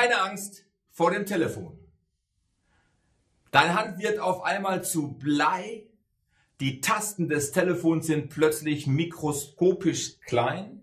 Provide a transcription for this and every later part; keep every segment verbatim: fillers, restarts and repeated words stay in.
Keine Angst vor dem Telefon. Deine Hand wird auf einmal zu Blei. Die Tasten des Telefons sind plötzlich mikroskopisch klein.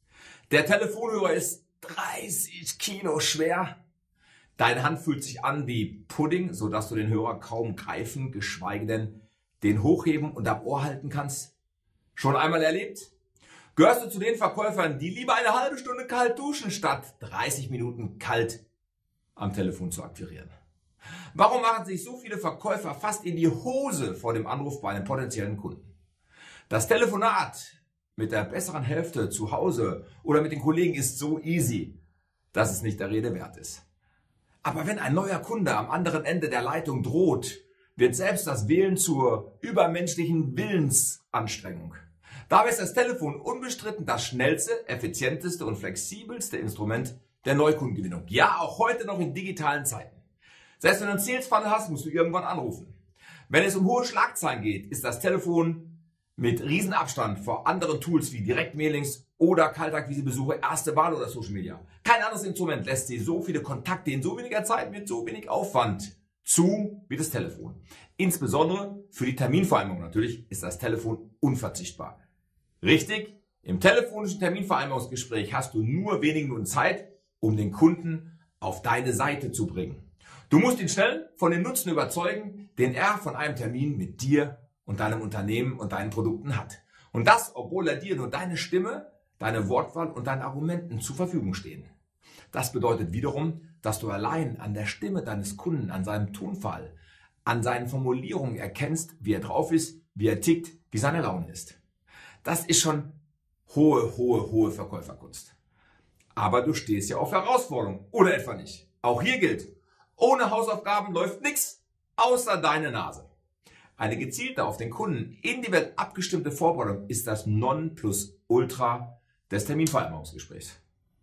Der Telefonhörer ist dreißig Kilo schwer. Deine Hand fühlt sich an wie Pudding, sodass du den Hörer kaum greifen, geschweige denn den hochheben und am Ohr halten kannst. Schon einmal erlebt? Gehörst du zu den Verkäufern, die lieber eine halbe Stunde kalt duschen, statt dreißig Minuten kalt am Telefon zu akquirieren? Warum machen sich so viele Verkäufer fast in die Hose vor dem Anruf bei einem potenziellen Kunden? Das Telefonat mit der besseren Hälfte zu Hause oder mit den Kollegen ist so easy, dass es nicht der Rede wert ist. Aber wenn ein neuer Kunde am anderen Ende der Leitung droht, wird selbst das Wählen zur übermenschlichen Willensanstrengung. Dabei ist das Telefon unbestritten das schnellste, effizienteste und flexibelste Instrument der Neukundengewinnung. Ja, auch heute noch in digitalen Zeiten. Selbst wenn du einen Sales-Funnel hast, musst du irgendwann anrufen. Wenn es um hohe Schlagzeilen geht, ist das Telefon mit Riesenabstand vor anderen Tools wie Direktmailings oder Kaltakquisebesuche, erste Wahl oder Social Media. Kein anderes Instrument lässt dir so viele Kontakte in so weniger Zeit mit so wenig Aufwand zu wie das Telefon. Insbesondere für die Terminvereinbarung natürlich ist das Telefon unverzichtbar. Richtig, im telefonischen Terminvereinbarungsgespräch hast du nur wenige Minuten Zeit, um den Kunden auf deine Seite zu bringen. Du musst ihn schnell von dem Nutzen überzeugen, den er von einem Termin mit dir und deinem Unternehmen und deinen Produkten hat. Und das, obwohl er dir nur deine Stimme, deine Wortwahl und deine Argumenten zur Verfügung stehen. Das bedeutet wiederum, dass du allein an der Stimme deines Kunden, an seinem Tonfall, an seinen Formulierungen erkennst, wie er drauf ist, wie er tickt, wie seine Laune ist. Das ist schon hohe, hohe, hohe Verkäuferkunst. Aber du stehst ja auf Herausforderungen, oder etwa nicht? Auch hier gilt, ohne Hausaufgaben läuft nichts außer deine Nase. Eine gezielte, auf den Kunden individuell abgestimmte Vorbereitung ist das Nonplusultra des Terminvereinbarungsgesprächs.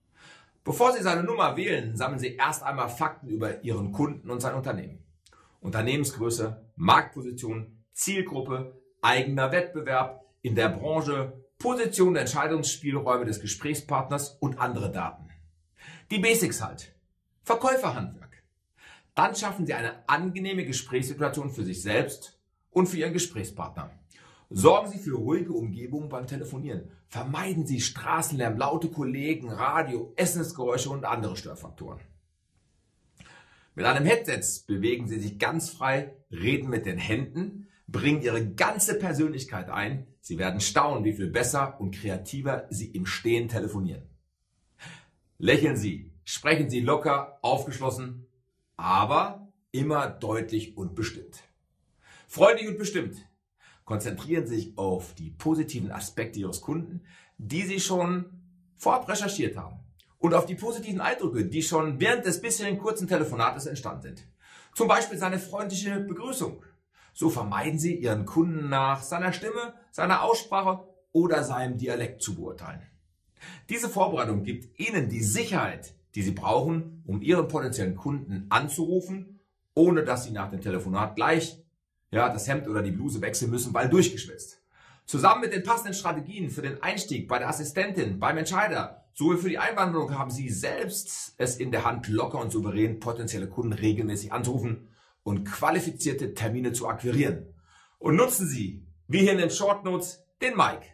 Bevor Sie seine Nummer wählen, sammeln Sie erst einmal Fakten über Ihren Kunden und sein Unternehmen. Unternehmensgröße, Marktposition, Zielgruppe, eigener Wettbewerb in der Branche, Position der Entscheidungsspielräume des Gesprächspartners und andere Daten. Die Basics halt. Verkäuferhandwerk. Dann schaffen Sie eine angenehme Gesprächssituation für sich selbst und für Ihren Gesprächspartner. Sorgen Sie für ruhige Umgebungen beim Telefonieren. Vermeiden Sie Straßenlärm, laute Kollegen, Radio, Essensgeräusche und andere Störfaktoren. Mit einem Headset bewegen Sie sich ganz frei, reden mit den Händen, bringen Ihre ganze Persönlichkeit ein. Sie werden staunen, wie viel besser und kreativer Sie im Stehen telefonieren. Lächeln Sie, sprechen Sie locker, aufgeschlossen, aber immer deutlich und bestimmt. Freudig und bestimmt. Konzentrieren Sie sich auf die positiven Aspekte Ihres Kunden, die Sie schon vorab recherchiert haben. Und auf die positiven Eindrücke, die schon während des bisherigen kurzen Telefonates entstanden sind. Zum Beispiel seine freundliche Begrüßung. So vermeiden Sie, Ihren Kunden nach seiner Stimme, seiner Aussprache oder seinem Dialekt zu beurteilen. Diese Vorbereitung gibt Ihnen die Sicherheit, die Sie brauchen, um Ihren potenziellen Kunden anzurufen, ohne dass Sie nach dem Telefonat gleich ja, das Hemd oder die Bluse wechseln müssen, weil durchgeschwitzt. Zusammen mit den passenden Strategien für den Einstieg bei der Assistentin, beim Entscheider sowie für die Einwanderung haben Sie selbst es in der Hand, locker und souverän potenzielle Kunden regelmäßig anzurufen und qualifizierte Termine zu akquirieren. Und nutzen Sie, wie hier in den Short Notes, den Mike.